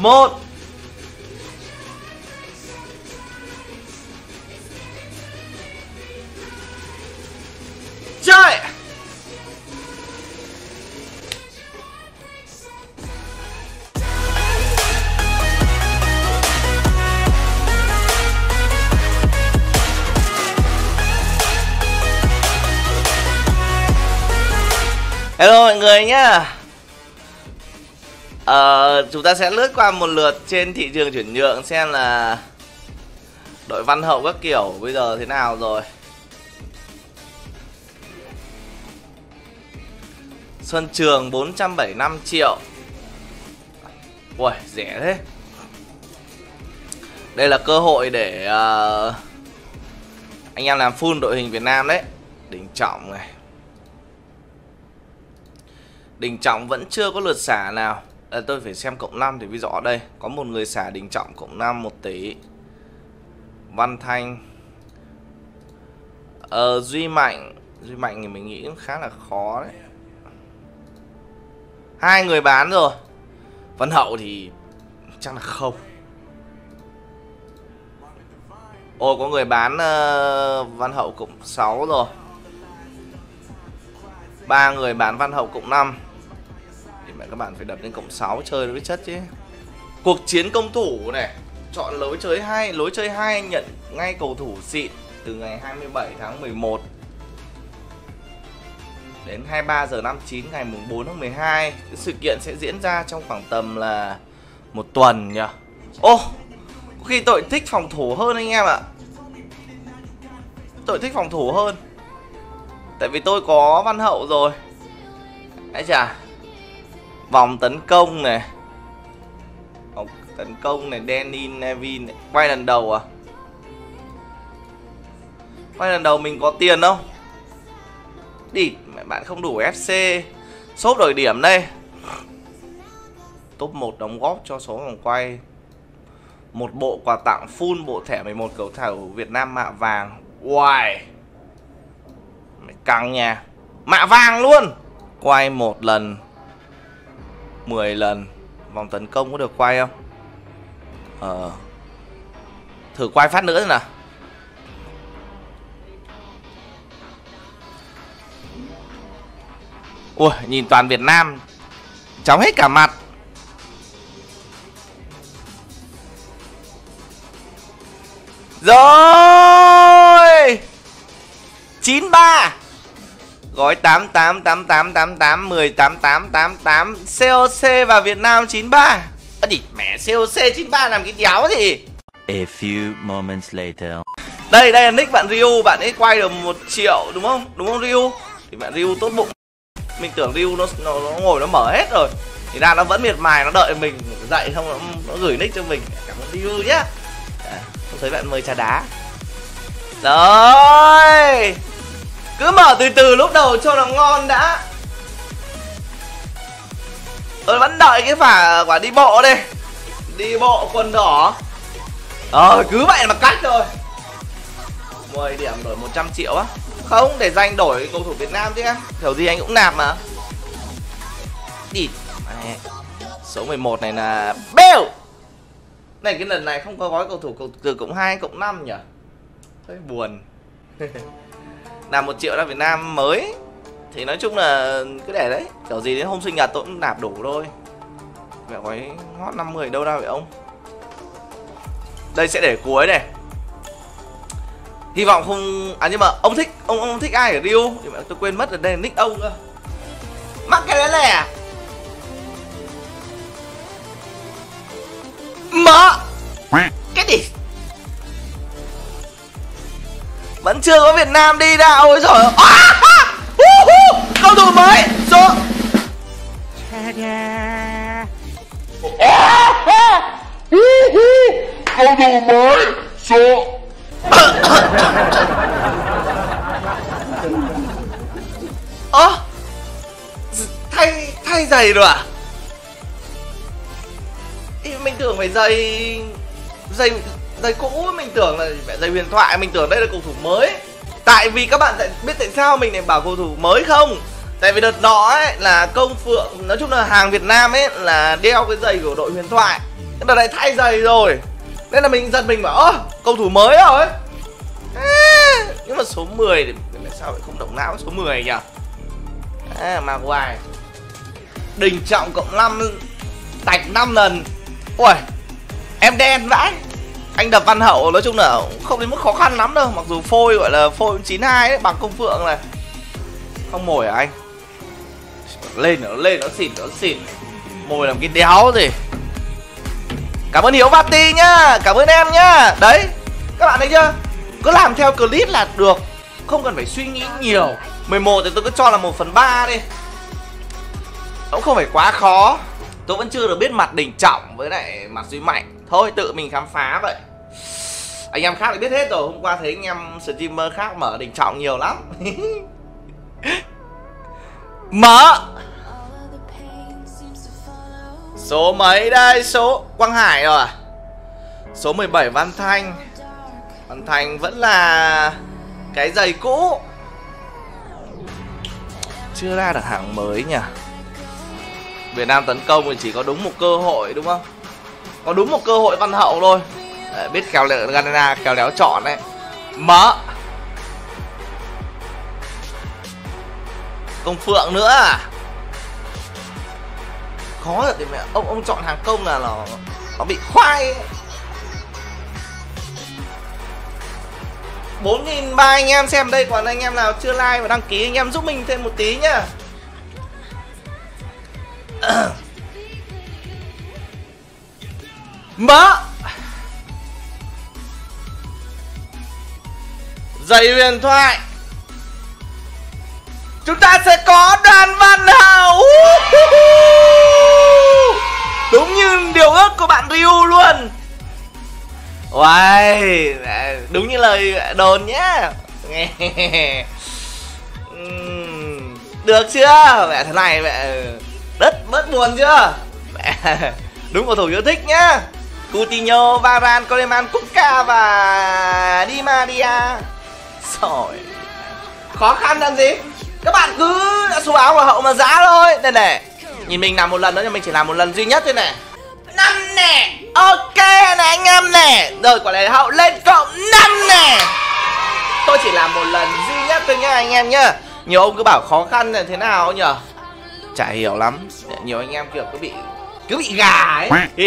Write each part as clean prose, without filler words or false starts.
1. Chơi. Hello mọi người nhá. Chúng ta sẽ lướt qua một lượt trên thị trường chuyển nhượng xem là đội Văn Hậu các kiểu bây giờ thế nào rồi. Xuân Trường 475 triệu. Ui, rẻ thế. Đây là cơ hội để anh em làm full đội hình Việt Nam đấy. Đình Trọng này. Đình Trọng vẫn chưa có lượt xả nào. Tôi phải xem cộng 5 thì mới rõ đây. Có một người xả Đình Trọng cộng 5 1 tỷ. Văn Thanh. Duy Mạnh thì mình nghĩ cũng khá là khó đấy. 2 người bán rồi. Văn Hậu thì chắc là không. Ồ, có người bán Văn Hậu cộng 6 rồi. 3 người bán Văn Hậu cộng 5. Thì mẹ các bạn phải đập lên cộng 6 chơi nó mới chất chứ. Cuộc chiến công thủ này. Chọn lối chơi 2. Lối chơi 2 nhận ngay cầu thủ xịn từ ngày 27 tháng 11 đến 23 giờ 59 ngày mùng 4 tháng 12. Cái sự kiện sẽ diễn ra trong khoảng tầm là 1 tuần nhỉ. Ô, có khi tôi thích phòng thủ hơn anh em ạ. Tôi thích phòng thủ hơn. Tại vì tôi có Văn Hậu rồi. Đấy chà. Vòng tấn công này. Vòng tấn công này, Danny Nevin này. Quay lần đầu à? Quay lần đầu mình có tiền không? Đi, mẹ bạn không đủ FC. Shop đổi điểm đây. Top 1 đóng góp cho số vòng quay. Một bộ quà tặng full bộ thẻ 11 cầu thủ Việt Nam mạ vàng. Uầy, mày căng nha. Mạ vàng luôn. Quay 1 lần 10 lần. Vòng tấn công có được quay không? Thử quay phát nữa xem nào. Ui, nhìn toàn Việt Nam chóng hết cả mặt. Rồi 93. Gói 888888 108888 COC vào Việt Nam 93. Gì mẹ COC 93 làm cái đéo gì. A few moments later. Đây là nick bạn Ryu, bạn ấy quay được 1 triệu đúng không? Đúng không Ryu? Thì bạn Ryu tốt bụng. Mình tưởng Ryu nó ngồi nó mở hết rồi. Thì ra nó vẫn miệt mài, nó đợi mình dậy xong nó gửi nick cho mình. Cảm ơn Ryu nhá. Không thấy bạn mời trà đá. Rồi. Cứ mở từ từ lúc đầu cho nó ngon đã. Tôi vẫn đợi cái quả đi bộ đây. Đi bộ quần đỏ. Cứ vậy mà cắt thôi. 10 điểm đổi 100 triệu á. Không, để dành đổi cầu thủ Việt Nam chứ em. Kiểu gì anh cũng nạp mà. Đi. Số 11 này là Bale. Này cái lần này không có gói cầu thủ từ cộng 2 cộng 5 nhỉ. Hơi buồn. Nạp 1 triệu ra Việt Nam mới. Thì nói chung là cứ để đấy. Kiểu gì đến hôm sinh nhật tôi cũng nạp đủ thôi. Mẹ gói hot 50 đâu ra vậy ông. Đây sẽ để cuối này. Hy vọng không... nhưng mà ông thích ông thích ai ở Rio? Nhưng mà tôi quên mất rồi, đây là nick ông cơ. Mắc cái đấy lẻ. Mở. Cái gì? Vẫn chưa có Việt Nam đi ra. Ôi giời ơi. Cầu thủ mới. Số. Cầu thủ mới. Số. Thay giày rồi à? Mình tưởng phải giày cũ, mình tưởng là giày huyền thoại, mình tưởng đây là cầu thủ mới. Tại vì các bạn biết tại sao mình lại bảo cầu thủ mới không? Tại vì đợt đó ấy là Công Phượng, nói chung là hàng Việt Nam ấy là đeo cái giày của đội huyền thoại. Cái đợt này thay giày rồi nên là mình giật mình bảo ơ cầu thủ mới rồi. Nhưng mà số 10 thì sao lại không động não số 10 nhỉ? Maguire Đình Trọng cộng 5 tạch 5 lần. Ui em đen vãi. Anh đập Văn Hậu nói chung là không đến mức khó khăn lắm đâu. Mặc dù phôi gọi là phôi 92 ấy, bằng Công Phượng này. Không mồi à anh? Lên nó xỉn. Mồi làm cái đéo gì. Cảm ơn Hiếu Vati nhá. Cảm ơn em nhá. Đấy các bạn thấy chưa? Cứ làm theo clip là được. Không cần phải suy nghĩ nhiều. 11 thì tôi cứ cho là 1/3 đi. Cũng không phải quá khó. Tôi vẫn chưa được biết mặt Đình Trọng với lại mặt Duy Mạnh. Thôi tự mình khám phá vậy. Anh em khác thì biết hết rồi. Hôm qua thấy anh em streamer khác mở Đình Trọng nhiều lắm. Mở số mấy đây? Số Quang Hải rồi à? Số 17 Văn Thanh. Văn Thanh vẫn là cái giày cũ. Chưa ra được hàng mới nhỉ. Việt Nam tấn công thì chỉ có đúng một cơ hội đúng không? Có đúng một cơ hội Văn Hậu thôi. Đấy, biết khéo léo Ghana khéo léo chọn đấy. Mở Công Phượng nữa à? Khó rồi thì mẹ ông chọn hàng công là nó bị khoai ấy. 4.300 anh em xem đây. Còn anh em nào chưa like và đăng ký anh em giúp mình thêm một tí nhá. Mở giày huyền thoại. Chúng ta sẽ có Đoàn Văn Hậu. Đúng như điều ước của bạn Ryu luôn. Uầy, đúng như lời đồn nhá. Được chưa? Mẹ thế này mẹ rất bớt buồn chưa? Mẹ đúng cầu thủ yêu thích nhá. Coutinho, Varane, Coleman, Kuka và Di Maria. Rồi. Khó khăn làm gì? Các bạn cứ đã số áo vào Hậu mà giá thôi. Đây này. Nhìn mình làm một lần nữa nhưng mình chỉ làm một lần duy nhất thôi này. 5 nè. Ok này anh em nè. Rồi quả này Hậu lên cộng 5 nè. Tôi chỉ làm một lần duy nhất thôi nha anh em nhá. Nhiều ông cứ bảo khó khăn là thế nào nhở? Chả hiểu lắm. Nhiều anh em kiểu cứ bị gà ấy.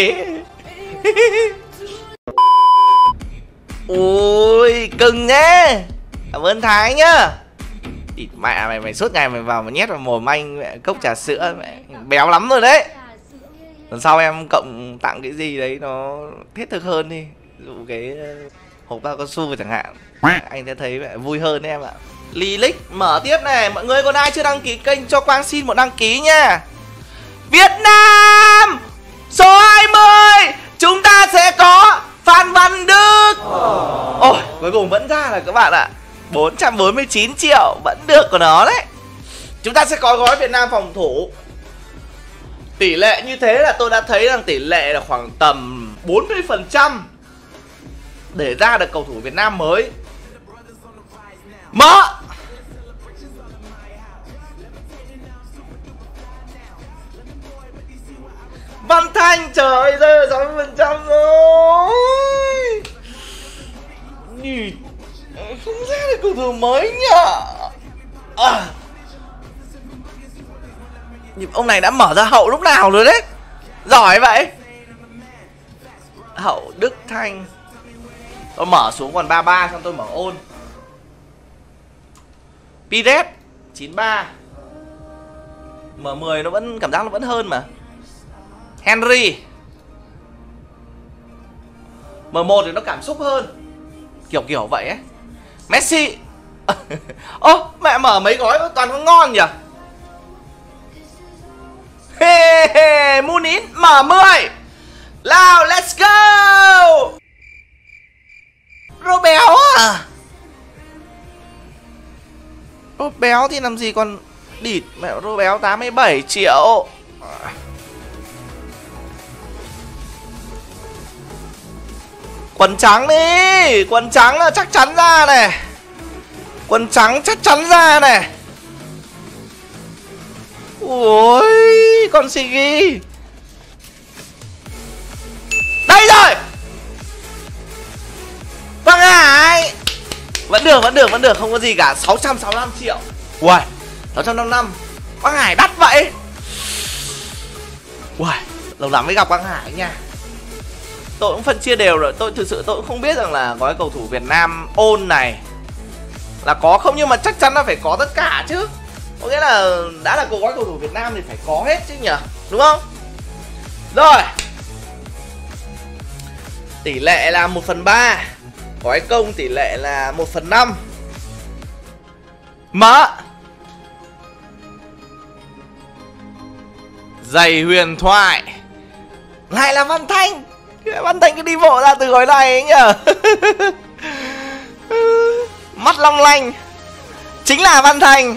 Ui cưng nhé. Cảm ơn Thái nhá. Địt mẹ mày suốt ngày mày vào mà nhét vào mồm anh mẹ cốc trà sữa mẹ béo lắm rồi đấy. Lần sau em cộng tặng cái gì đấy nó thiết thực hơn đi. Ví dụ cái hộp bao cao su chẳng hạn. Anh sẽ thấy mẹ vui hơn đấy em ạ. Lilic mở tiếp này. Mọi người còn ai chưa đăng ký kênh cho Quang xin một đăng ký nha. Việt Nam số 20 chúng ta sẽ có Phan Văn Đức. Ôi cuối cùng vẫn ra là các bạn ạ. 449 triệu vẫn được của nó đấy. Chúng ta sẽ có gói Việt Nam phòng thủ. Tỷ lệ như thế là tôi đã thấy rằng tỷ lệ là khoảng tầm 40% để ra được cầu thủ Việt Nam mới. Mở Văn Thanh trời ơi rơi 60% rồi. Không ra được cầu thủ mới nhở. Ông này đã mở ra Hậu lúc nào rồi đấy. Giỏi vậy. Hậu Đức Thanh. Tôi mở xuống còn 33 xong tôi mở ôn. Pires 93. M10 nó vẫn cảm giác nó vẫn hơn mà. Henry M1 thì nó cảm xúc hơn. Kiểu vậy ấy. Messi. Ô mẹ mở mấy gói toàn có ngon nhỉ. Munin M10. Nào let's go. Rô béo à? Rô béo thì làm gì còn địt. Mẹ rô béo 87 triệu. Quần trắng đi. Quần trắng là chắc chắn ra này. Quần trắng chắc chắn ra này. Ôi con Sigi. Đây rồi. Quang Hải. Vẫn được, không có gì cả. 665 triệu. Uầy, 655. Quang Hải đắt vậy. Uầy, lâu lắm mới gặp Quang Hải nha. Tôi cũng phân chia đều rồi. Tôi thực sự tôi cũng không biết rằng là có cái cầu thủ Việt Nam ôn này là có không, nhưng mà chắc chắn là phải có tất cả chứ. Có nghĩa là đã là gói cầu thủ Việt Nam thì phải có hết chứ nhỉ, đúng không? Rồi, tỷ lệ là 1/3. Gói công tỷ lệ là 1/5. Mở. Giày huyền thoại. Lại là Văn Thanh. Văn Thanh cứ đi bộ ra từ gói này ấy nhờ. Mắt long lanh. Chính là Văn Thanh.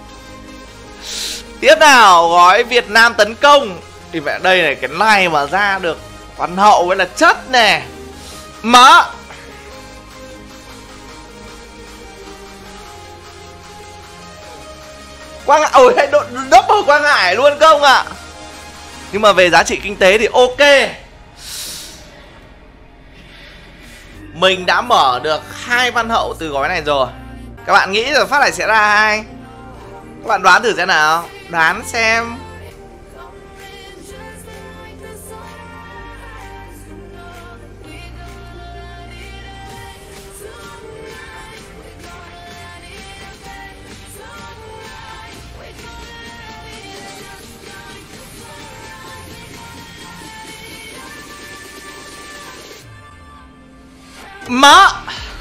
Tiếp nào, gói Việt Nam tấn công. Thì mẹ đây này, cái này mà ra được Văn Hậu với là chất nè. Mở. Quang Hải, ôi hay double Quang Hải luôn không ạ? Nhưng mà về giá trị kinh tế thì ok. Mình đã mở được 2 Văn Hậu từ gói này rồi. Các bạn nghĩ rồi phát này sẽ ra ai? Các bạn đoán thử xem nào. Đoán xem. Mở.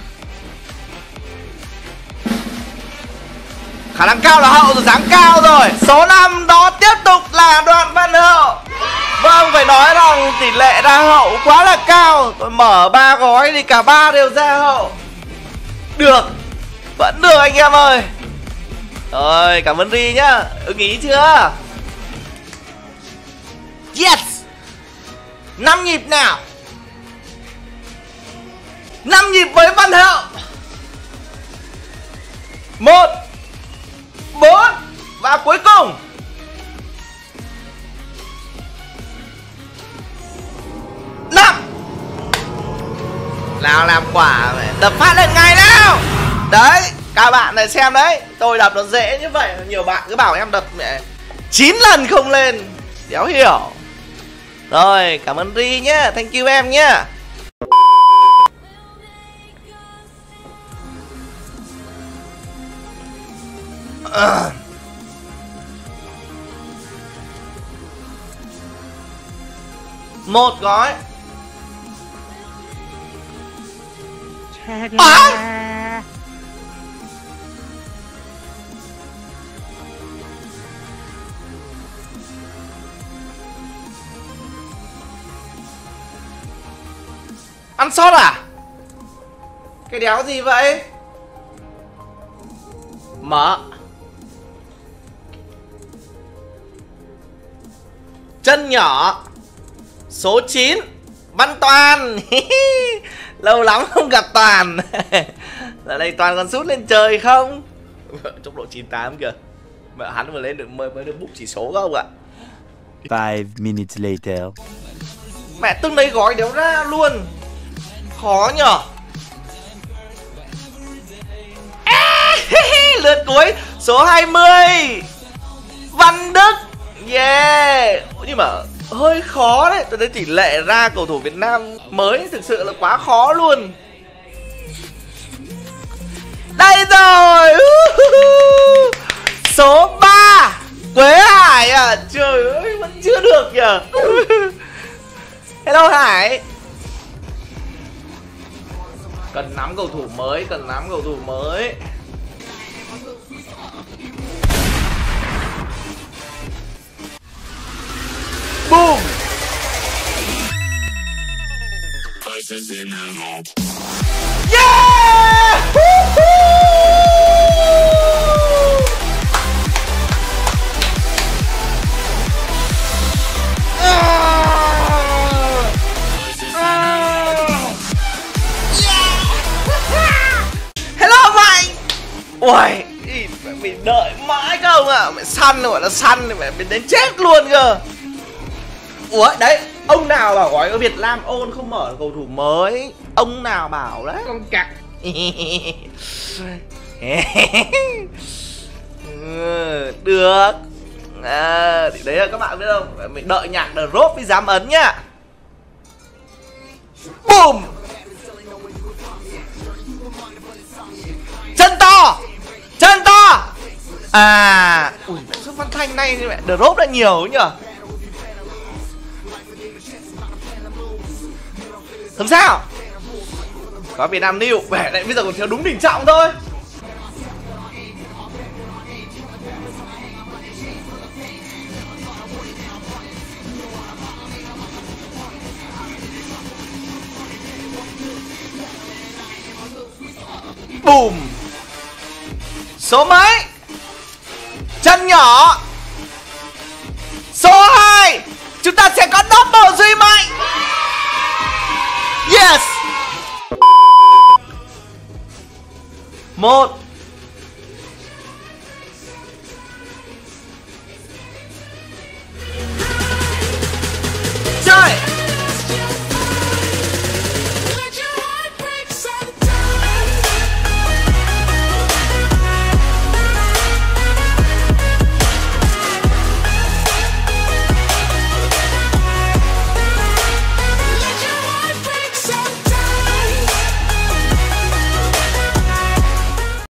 Khả năng cao là Hậu rồi, dáng cao rồi. Số 5 đó tiếp tục là Đoàn Văn Hậu. Vâng, phải nói rằng tỷ lệ ra Hậu quá là cao. Tôi mở 3 gói thì cả 3 đều ra Hậu. Được. Vẫn được anh em ơi. Rồi, cảm ơn Ri nhá. Ưng ý chưa? Yes. 5 nhịp nào. 5 nhịp với Văn Hậu. 1 4 và cuối cùng 5. Nào làm quả đập phát lên ngay nào. Đấy, các bạn này xem đấy. Tôi đập nó dễ như vậy. Nhiều bạn cứ bảo em đập mẹ 9 lần không lên. Đéo hiểu. Rồi, cảm ơn Ri nhá. Thank you em nhá. Một gói. Ăn sót à? Cái đéo gì vậy? Mở. Chân nhỏ. Số 9 Văn Toàn. Lâu lắm không gặp Toàn. Giờ đây Toàn còn sút lên trời không? Tốc độ 98 kìa. Mẹ hắn vừa lên được mới được bút chỉ số không ạ? 5 minutes later. Mẹ từng đấy gói đéo ra luôn. Khó nhở. Lượt cuối số 20 Văn Đức. Yeah. Nhưng mà hơi khó đấy. Tôi thấy tỷ lệ ra cầu thủ Việt Nam mới thực sự là quá khó luôn. Đây rồi. Số 3 Quế Hải à. Trời ơi, vẫn chưa được nhờ. Hello Hải. Cần nắm cầu thủ mới, cần nắm cầu thủ mới. Boom. Yeah! Hello mày. Uầy, mình đợi mãi không ạ. Mẹ săn gọi là săn thì mẹ mình đến chết luôn cơ. Ủa đấy, ông nào bảo gói ở Việt Nam ôn không mở cầu thủ mới? Ông nào bảo đấy? Con cặc. Được. Thì đấy là các bạn biết không? Mình đợi nhạc drop mới dám ấn nhá. Boom. Chân to. Chân to. À, ui, sức Văn Thanh này mẹ drop đã nhiều nhỉ. Không sao. Có Việt Nam New, vẻ lại bây giờ còn thiếu đúng đỉnh trọng thôi. Boom. Số mấy? Chân nhỏ. Số 2. Chúng ta sẽ có